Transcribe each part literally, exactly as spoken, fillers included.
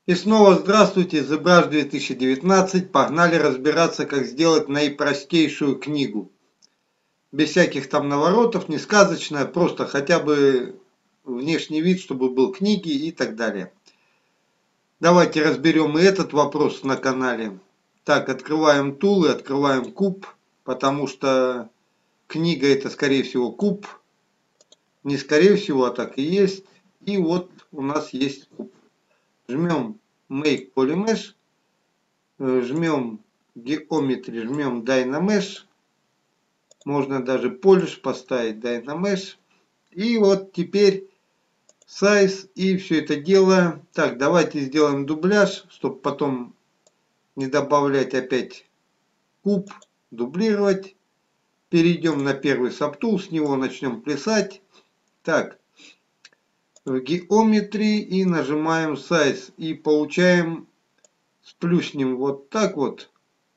И снова здравствуйте, ZBrush две тысячи девятнадцать. Погнали разбираться, как сделать наипростейшую книгу. Без всяких там наворотов, не сказочная, просто хотя бы внешний вид, чтобы был книги и так далее. Давайте разберем и этот вопрос на канале. Так, открываем тулы, открываем куб, потому что книга это скорее всего куб. Не скорее всего, а так и есть. И вот у нас есть куб. Жмем Make Polymesh, жмем Geometry, жмем Dynamesh, можно даже Polish поставить, Dynamesh. И вот теперь Size и все это дело. Так, давайте сделаем дубляж, чтобы потом не добавлять опять куб, дублировать. Перейдем на первый сабтул, с него начнем плясать. Так, в Geometry и нажимаем Size и получаем, сплюснем вот так вот,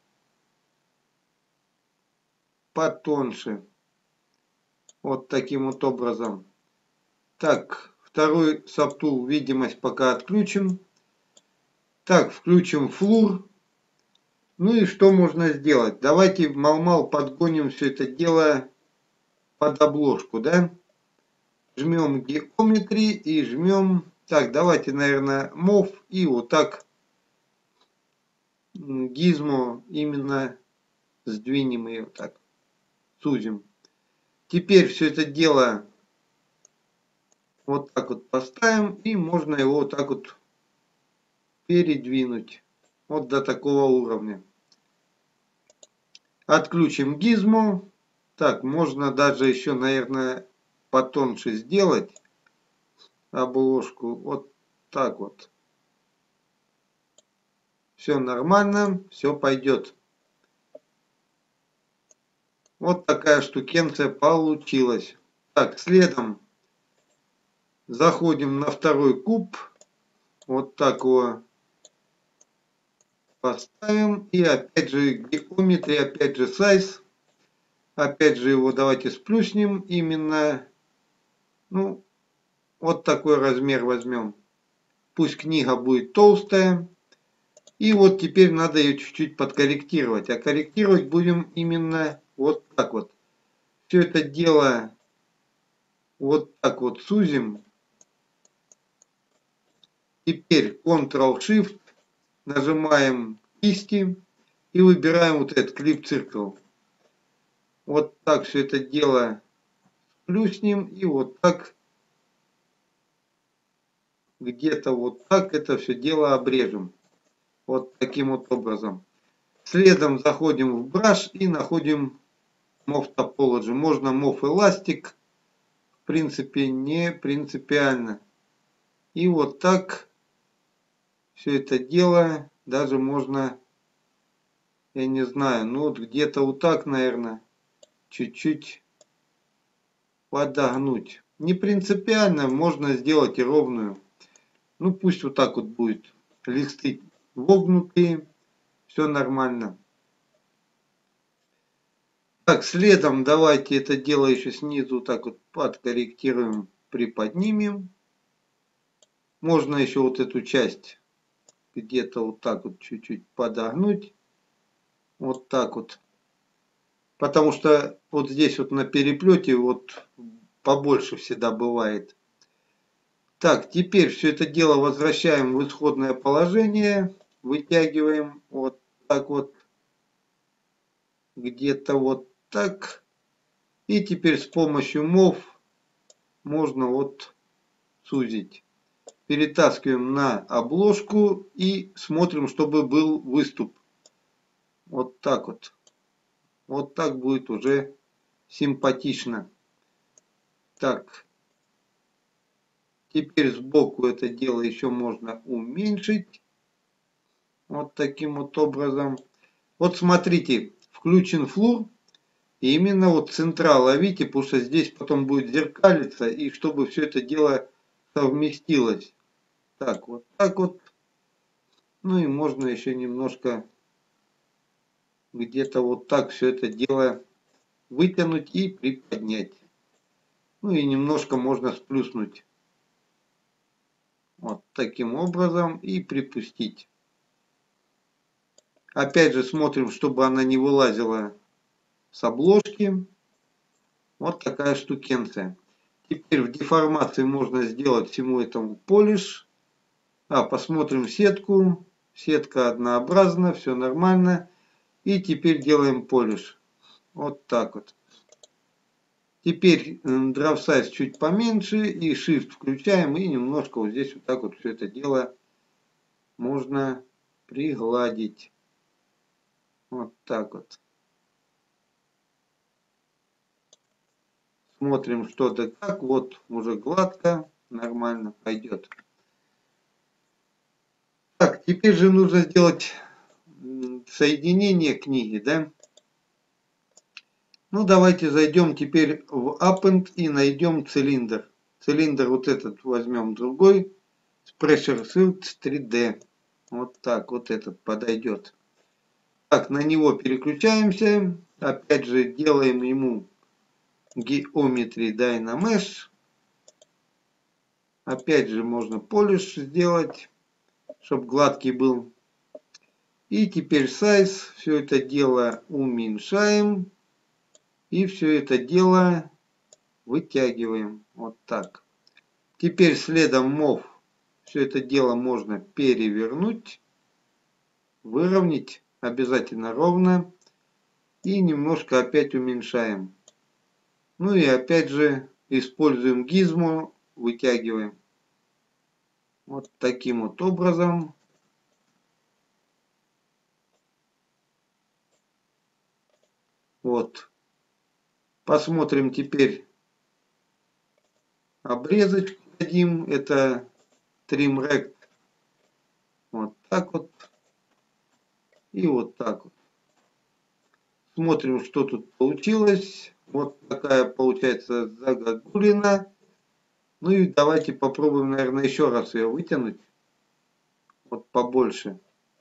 потоньше. Вот таким вот образом. Так, второй сабтул, видимость пока отключим. Так, включим флур. Ну и что можно сделать? Давайте мал-мал подгоним все это дело под обложку, да? Жмем Geometry и жмем... Так, давайте, наверное, Move и вот так гизмо именно сдвинем ее так, сузим. Теперь все это дело вот так вот поставим и можно его вот так вот передвинуть вот до такого уровня. Отключим гизмо. Так, можно даже еще, наверное, потоньше сделать обложку. Вот так вот. Все нормально, все пойдет. Вот такая штукенция получилась. Так, следом заходим на второй куб. Вот так его поставим. И опять же Geometry, опять же Size. Опять же его давайте сплюснем. Именно, ну, вот такой размер возьмем. Пусть книга будет толстая. И вот теперь надо ее чуть-чуть подкорректировать. А корректировать будем именно вот так вот. Все это дело вот так вот сузим. Теперь контрол-шифт. Нажимаем кисти. И выбираем вот этот Clip Circle. Вот так все это дело плюснем. И вот так. Где-то вот так это все дело обрежем. Вот таким вот образом. Следом заходим в Brush и находим Move Topology. Можно Move Elastic. В принципе, не принципиально. И вот так все это дело. Даже можно, я не знаю, ну вот где-то вот так, наверное, чуть-чуть подогнуть. Не принципиально, можно сделать и ровную. Ну пусть вот так вот будет. Листы вогнутые. Все нормально. Так, следом давайте это дело еще снизу так вот подкорректируем, приподнимем. Можно еще вот эту часть где-то вот так вот чуть-чуть подогнуть. Вот так вот. Потому что вот здесь вот на переплете вот побольше всегда бывает. Так, теперь все это дело возвращаем в исходное положение. Вытягиваем вот так вот. Где-то вот так. И теперь с помощью Move можно вот сузить. Перетаскиваем на обложку и смотрим, чтобы был выступ. Вот так вот. Вот так будет уже симпатично. Так. Теперь сбоку это дело еще можно уменьшить. Вот таким вот образом. Вот смотрите, включен флур. И именно вот централ ловите, потому что здесь потом будет зеркалиться. И чтобы все это дело совместилось. Так, вот так вот. Ну и можно еще немножко где-то вот так все это дело вытянуть и приподнять. Ну и немножко можно сплюснуть. Вот таким образом и припустить. Опять же смотрим, чтобы она не вылазила с обложки. Вот такая штукенция. Теперь в деформации можно сделать всему этому полиш. А, посмотрим сетку. Сетка однообразна, все нормально. И теперь делаем полиш. Вот так вот. Теперь draw size чуть поменьше. И Shift включаем. И немножко вот здесь вот так вот все это дело можно пригладить. Вот так вот. Смотрим, что да как. Вот уже гладко, нормально пойдет. Так, теперь же нужно сделать соединение книги, да? Ну, давайте зайдем теперь в Append и найдем цилиндр. Цилиндр вот этот возьмем другой. Pressure Field три дэ. Вот так, вот этот подойдет. Так, на него переключаемся. Опять же делаем ему Geometry Dynamesh. Опять же можно полиш сделать, чтобы гладкий был. И теперь size. Все это дело уменьшаем. И все это дело вытягиваем. Вот так. Теперь следом Move. Все это дело можно перевернуть. Выровнять обязательно ровно. И немножко опять уменьшаем. Ну и опять же используем гизмо. Вытягиваем. Вот таким вот образом. Вот. Посмотрим теперь обрезочку дадим. Это Trim Rect. Вот так вот. И вот так вот. Смотрим, что тут получилось. Вот такая получается загогулина. Ну и давайте попробуем, наверное, еще раз ее вытянуть. Вот побольше.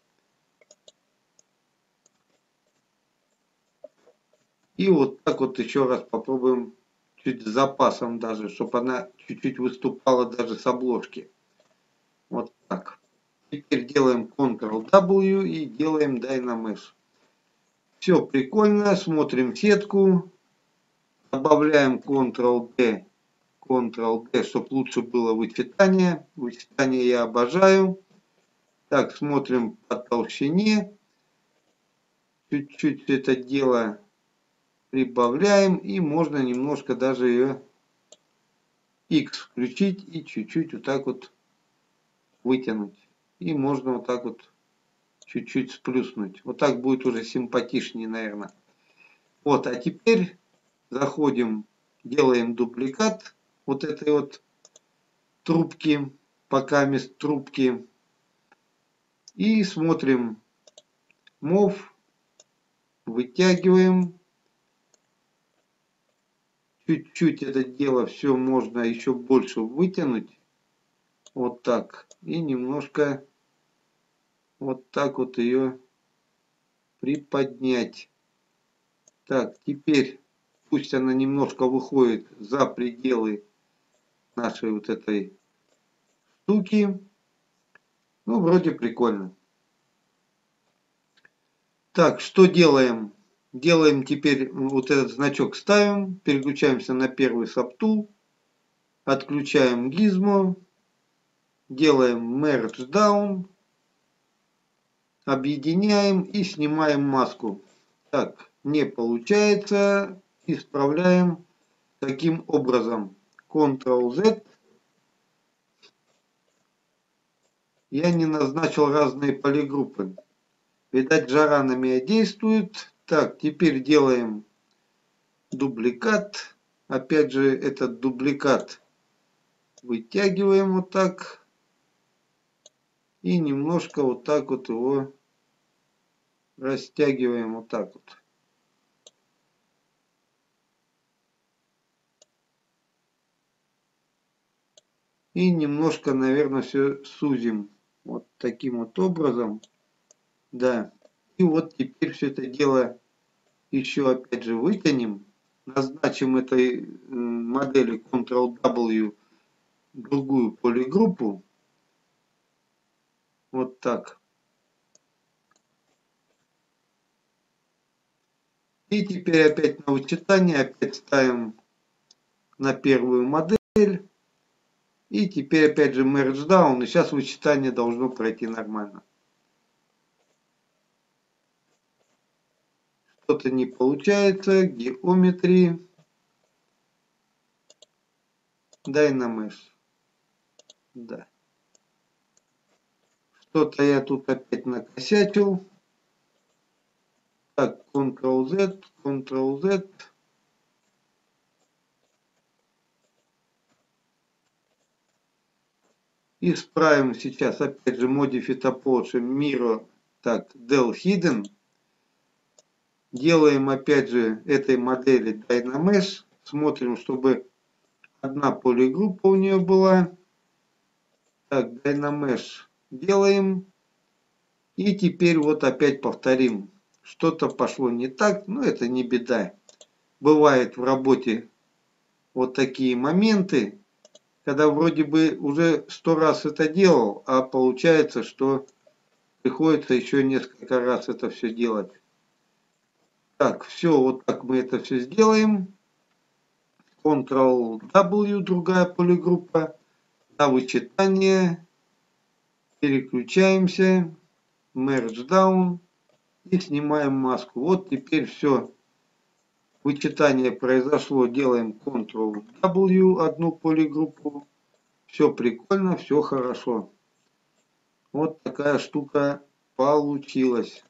И вот так вот еще раз попробуем. Чуть с запасом даже, чтобы она чуть-чуть выступала даже с обложки. Вот так. Теперь делаем контрол дабл-ю и делаем Dynamesh. Все прикольно. Смотрим сетку. Добавляем контрол дэ. контрол дэ, чтобы лучше было вычитание. Вычитание я обожаю. Так, смотрим по толщине. Чуть-чуть это дело прибавляем. И можно немножко даже ее X включить и чуть-чуть вот так вот вытянуть. И можно вот так вот чуть-чуть сплюснуть. Вот так будет уже симпатичнее, наверное. Вот, а теперь заходим, делаем дубликат вот этой вот трубки, пока вместо трубки. И смотрим Move, вытягиваем. Чуть-чуть это дело все можно еще больше вытянуть. Вот так. И немножко вот так вот ее приподнять. Так, теперь пусть она немножко выходит за пределы нашей вот этой штуки. Ну, вроде прикольно. Так, что делаем? Делаем теперь вот этот значок ставим. Переключаемся на первый сабтул. Отключаем гизмо. Делаем Merge Down. Объединяем и снимаем маску. Так, не получается. Исправляем таким образом. контрол зет. Я не назначил разные полигруппы. Видать, жара на меня действует. Так, теперь делаем дубликат. Опять же, этот дубликат вытягиваем вот так. И немножко вот так вот его растягиваем вот так вот. И немножко, наверное, все сузим. Вот таким вот образом. Да. И вот теперь все это дело еще опять же вытянем. Назначим этой модели контрол дабл-ю другую полигруппу. Вот так. И теперь опять на вычитание, опять ставим на первую модель. И теперь опять же merge down. И сейчас вычитание должно пройти нормально. Что-то не получается. Geometry. Dynamesh. Да. Что-то я тут опять накосячил. Так, контрол-Z, контрол-Z. Исправим сейчас опять же Modify Topology Mirror. Так, del Hidden. Делаем опять же этой модели Dynamesh. Смотрим, чтобы одна полигруппа у нее была. Так, Dynamesh делаем. И теперь вот опять повторим. Что-то пошло не так, но это не беда. Бывает в работе вот такие моменты, когда вроде бы уже сто раз это делал, а получается, что приходится еще несколько раз это все делать. Так, все, вот так мы это все сделаем. контрол-W, другая полигруппа. На вычитание. Переключаемся. Merge down. И снимаем маску. Вот теперь все. Вычитание произошло. Делаем контрол-W, одну полигруппу. Все прикольно, все хорошо. Вот такая штука получилась.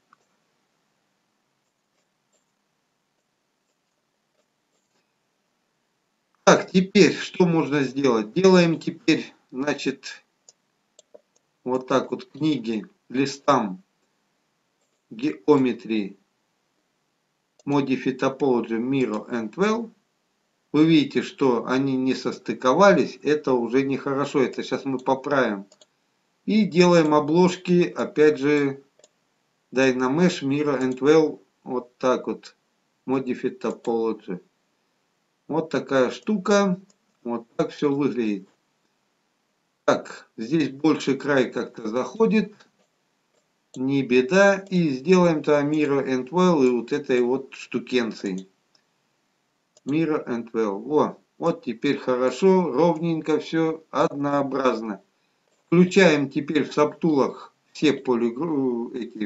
Так, теперь что можно сделать? Делаем теперь, значит, вот так вот книги листам Geometry, Modify Topology, Mirror and Well. Вы видите, что они не состыковались. Это уже нехорошо. Это сейчас мы поправим. И делаем обложки, опять же, Dynamesh, Mirror and Well. Вот так вот. Modify Topology. Вот такая штука. Вот так все выглядит. Так, здесь больше край как-то заходит. Не беда. И сделаем-то Mirror and Well и вот этой вот штукенции. Mirror and Well. О, вот теперь хорошо, ровненько все, однообразно. Включаем теперь в сабтулах все полигру... эти...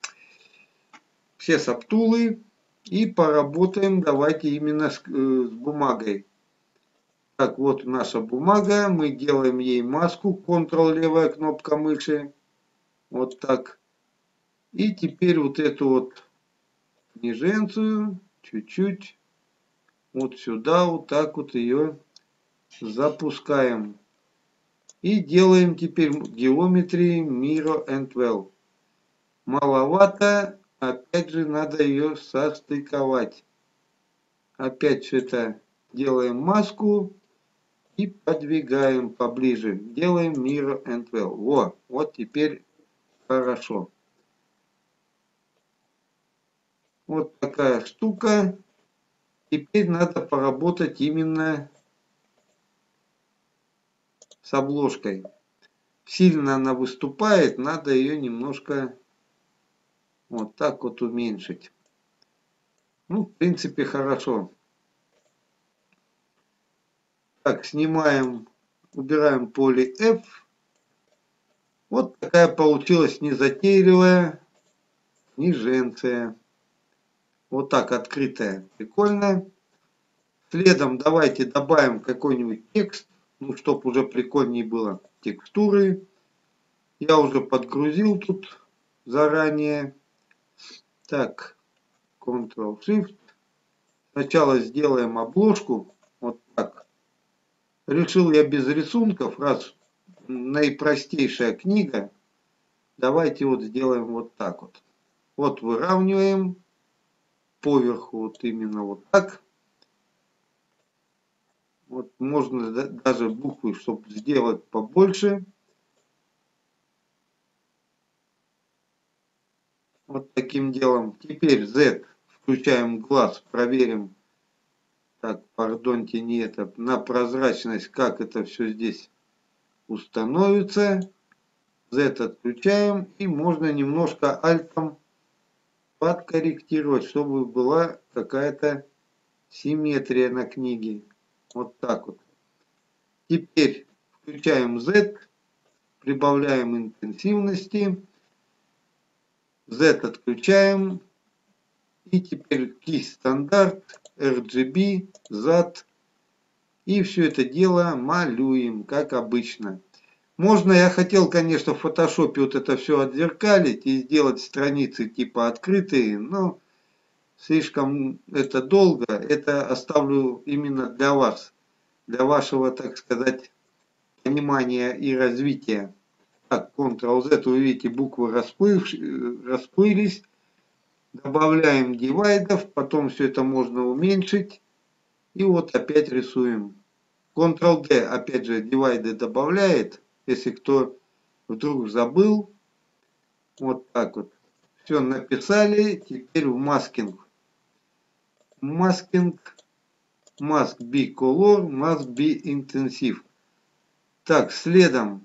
все сабтулы. И поработаем давайте именно с, э, с бумагой. Так, вот наша бумага. Мы делаем ей маску. Ctrl левая кнопка мыши. Вот так. И теперь вот эту вот книженцию чуть-чуть вот сюда вот так вот ее запускаем. И делаем теперь Geometry, Mirror and Well. Маловато. Опять же надо ее состыковать. Опять все это делаем маску. И подвигаем поближе. Делаем Mirror and Well. Во, вот теперь хорошо. Вот такая штука. Теперь надо поработать именно с обложкой. Сильно она выступает, надо ее немножко вот так вот уменьшить. Ну, в принципе, хорошо. Так, снимаем, убираем поле F. Вот такая получилась незатейливая книженция. Вот так открытая. Прикольно. Следом давайте добавим какой-нибудь текст. Ну, чтобы уже прикольнее было. Текстуры. Я уже подгрузил тут заранее. Так. контрол-Shift. Сначала сделаем обложку. Вот так. Решил я без рисунков. Раз наипростейшая книга. Давайте вот сделаем вот так вот. Вот выравниваем. Поверху вот именно вот так. Вот можно даже буквы, чтобы сделать побольше. Вот таким делом. Теперь Z. Включаем глаз. Проверим. Так, пардоньте, не это. На прозрачность, как это все здесь установится. Z отключаем, и можно немножко альтом подкорректировать, чтобы была какая-то симметрия на книге. Вот так вот. Теперь включаем Z, прибавляем интенсивности, Z отключаем, и теперь кисть стандарт, эр джи би, зад, и все это дело малюем, как обычно. Можно, я хотел, конечно, в фотошопе вот это все отзеркалить и сделать страницы типа открытые, но слишком это долго, это оставлю именно для вас, для вашего, так сказать, понимания и развития. Так, контрол зет, вы видите, буквы расплылись. Добавляем дивайдов, потом все это можно уменьшить. И вот опять рисуем. контрол дэ, опять же, дивайды добавляет, если кто вдруг забыл. Вот так вот. Все написали, теперь в маскинг. Маскинг, mask be color, must be intensive. Так, следом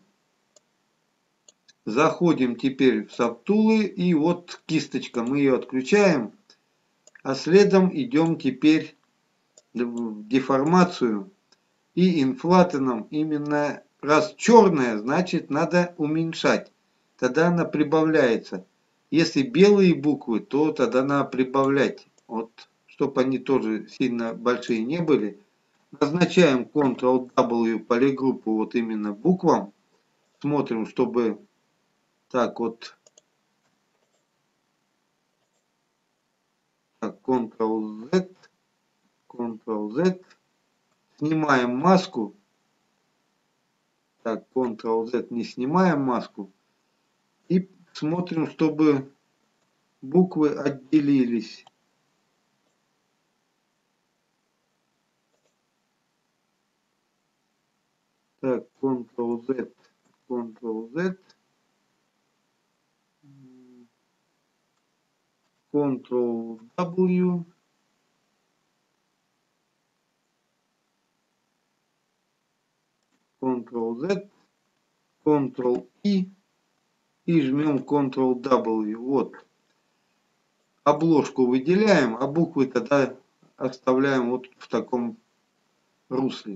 заходим теперь в сабтулы, и вот кисточка, мы ее отключаем, а следом идем теперь в деформацию и инфлатеном. Именно раз черная, значит надо уменьшать, тогда она прибавляется. Если белые буквы, то тогда надо прибавлять, вот, чтобы они тоже сильно большие не были. Назначаем контрол дабл ю полигруппу вот именно буквам, смотрим, чтобы так вот, так, контрол зет, контрол зет, снимаем маску, так, контрол зет, не снимаем маску, и смотрим, чтобы буквы отделились. Так, контрол зет, контрол зет, контрол дабл ю, контрол зет, контрол и и жмем контрол дабл ю. Вот. Обложку выделяем, а буквы тогда оставляем вот в таком русле.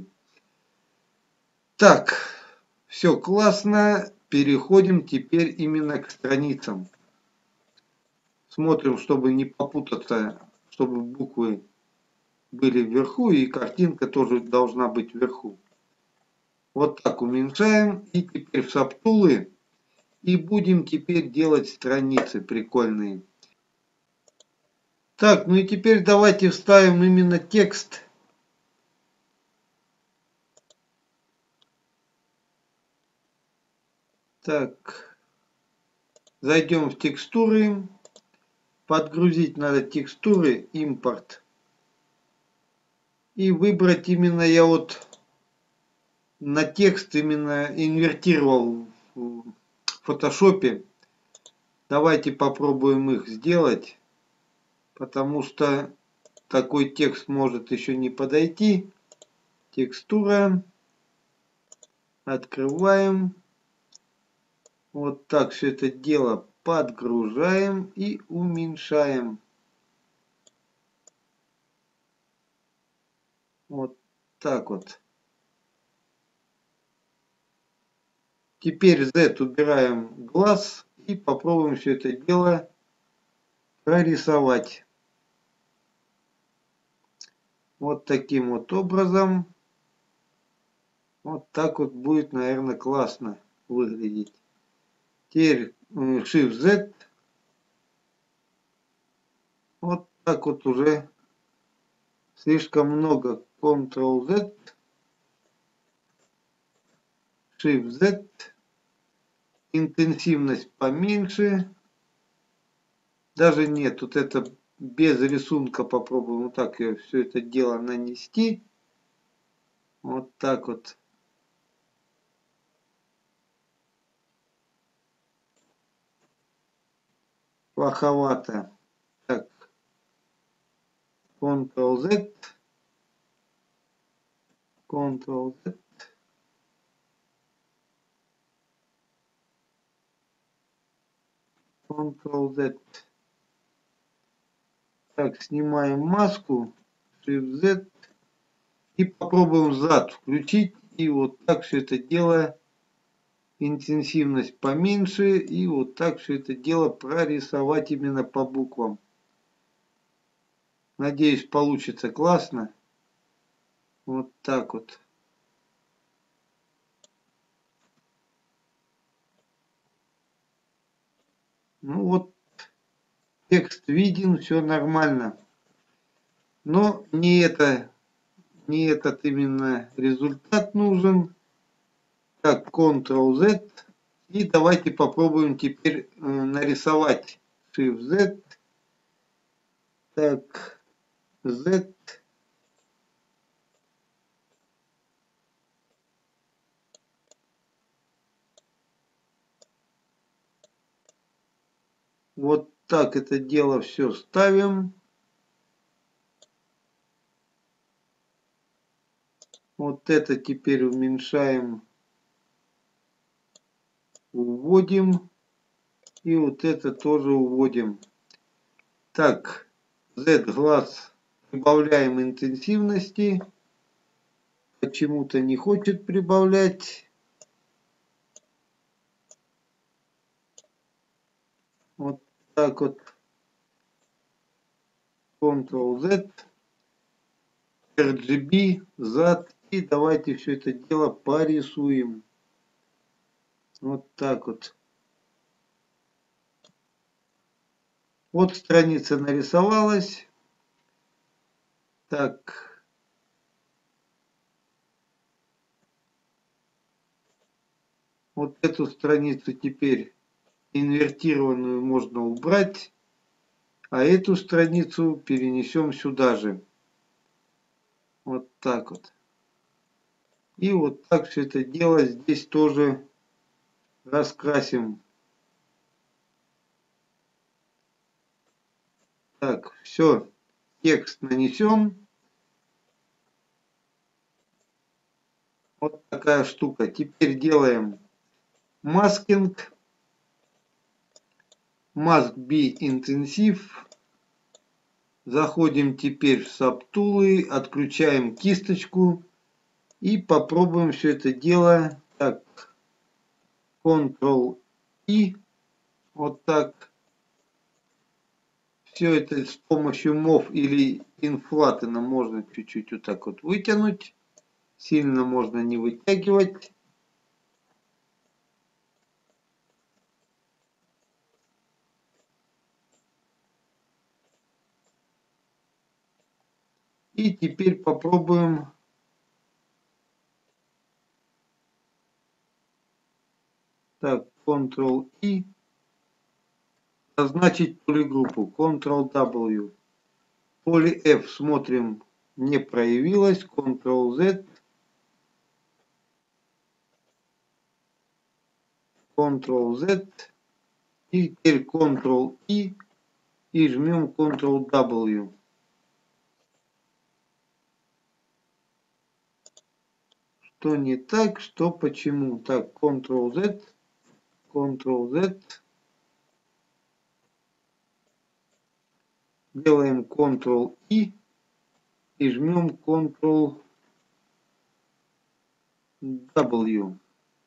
Так, все классно. Переходим теперь именно к страницам. Смотрим, чтобы не попутаться, чтобы буквы были вверху, и картинка тоже должна быть вверху. Вот так уменьшаем, и теперь в сабтулы, и будем теперь делать страницы прикольные. Так, ну и теперь давайте вставим именно текст. Так, зайдем в текстуры, подгрузить надо текстуры, импорт. И выбрать именно, я вот на текст именно инвертировал в фотошопе. Давайте попробуем их сделать, потому что такой текст может еще не подойти. Текстура, открываем. Вот так все это дело подгружаем и уменьшаем. Вот так вот. Теперь Z убираем глаз и попробуем все это дело прорисовать. Вот таким вот образом. Вот так вот будет, наверное, классно выглядеть. Теперь Shift Z. Вот так вот уже слишком много. контрол зет. Shift Z. Интенсивность поменьше. Даже нет, тут это без рисунка попробуем вот так все это дело нанести. Вот так вот. Плоховато. Так. контрол зет. контрол зет. контрол-Z. Так, снимаем маску, Shift-Z и попробуем зад включить. И вот так все это дело, интенсивность поменьше, и вот так все это дело прорисовать именно по буквам. Надеюсь, получится классно. Вот так вот. Ну вот, текст виден, все нормально. Но не это, не этот именно результат нужен. Так, контрол-Z. И давайте попробуем теперь э, нарисовать Shift-Z. Так, Z. Вот так это дело все ставим. Вот это теперь уменьшаем, уводим. И вот это тоже уводим. Так, Z глаз прибавляем интенсивности. Почему-то не хочет прибавлять. Вот так вот. контрол-Z. эр джи би, зад. И давайте все это дело порисуем. Вот так вот. Вот страница нарисовалась. Так. Вот эту страницу теперь инвертированную можно убрать. А эту страницу перенесем сюда же. Вот так вот. И вот так все это дело здесь тоже раскрасим. Так, все. Текст нанесен. Вот такая штука. Теперь делаем маскинг. Mask be intensive. Заходим теперь в сабтулы, отключаем кисточку и попробуем все это дело. Так, контрол-И. Вот так. Все это с помощью мов или инфлатена можно чуть-чуть вот так вот вытянуть. Сильно можно не вытягивать. И теперь попробуем так, контрол-И. Назначить полигруппу. контрол-W. Поле F смотрим, не проявилось. контрол-Z. контрол-Z. И теперь контрол-И. И жмем контрол-W. Что не так, что почему. Так, контрол-Z. контрол-Z. Делаем контрол-И. И жмем контрол-W.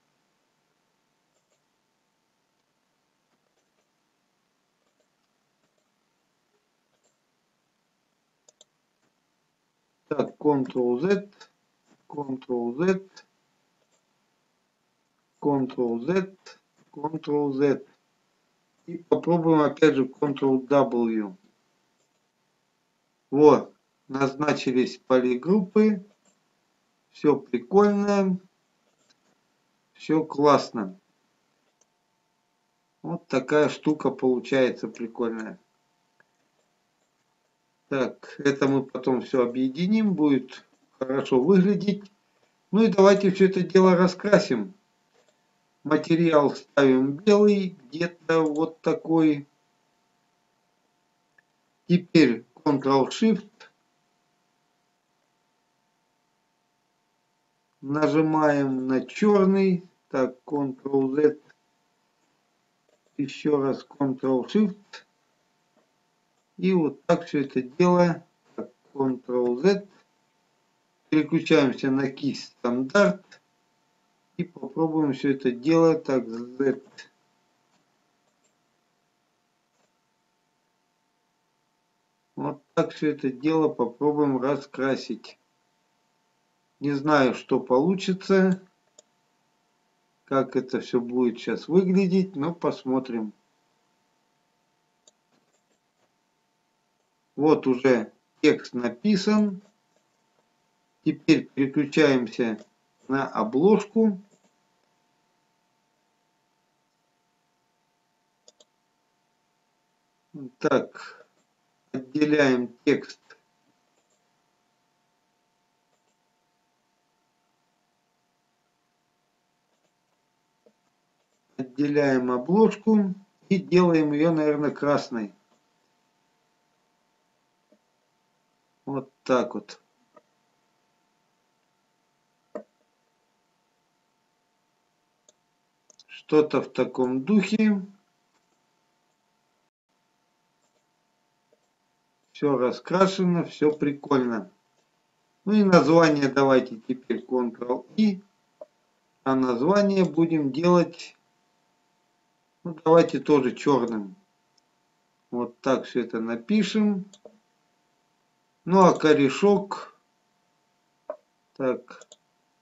Так, контрол-Z, контрол-Z, контрол-Z, контрол-Z. И попробуем опять же контрол-W. Вот, назначились полигруппы. Все прикольно. Все классно. Вот такая штука получается прикольная. Так, это мы потом все объединим. Будет хорошо выглядеть. Ну и давайте все это дело раскрасим. Материал ставим белый, где-то вот такой. Теперь контрол-Shift. Нажимаем на черный. Так, контрол-Z. Еще раз контрол-шифт. И вот так все это дело. контрол-зет. Переключаемся на кисть стандарт. И попробуем все это дело. Так, Z. Вот так все это дело попробуем раскрасить. Не знаю, что получится. Как это все будет сейчас выглядеть. Но посмотрим. Вот уже текст написан. Теперь переключаемся на обложку. Так, отделяем текст. Отделяем обложку и делаем ее, наверное, красной. Вот так вот. Что-то в таком духе. Все раскрашено, все прикольно. Ну и название давайте теперь контрол-И. А название будем делать, ну давайте тоже черным. Вот так все это напишем. Ну а корешок, так,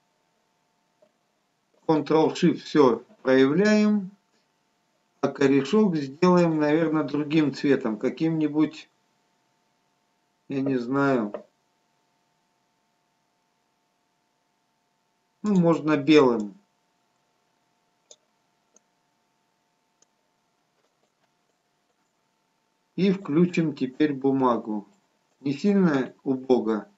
контрол-шифт все проявляем. А корешок сделаем, наверное, другим цветом. Каким-нибудь, я не знаю. Ну, можно белым. И включим теперь бумагу. Не сильно убого.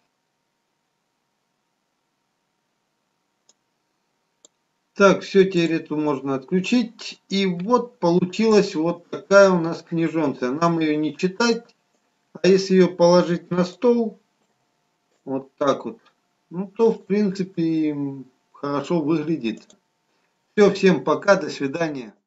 Так, все, теперь эту можно отключить. И вот получилась вот такая у нас книжонка. Нам ее не читать. А если ее положить на стол, вот так вот, ну то в принципе хорошо выглядит. Все, всем пока, до свидания.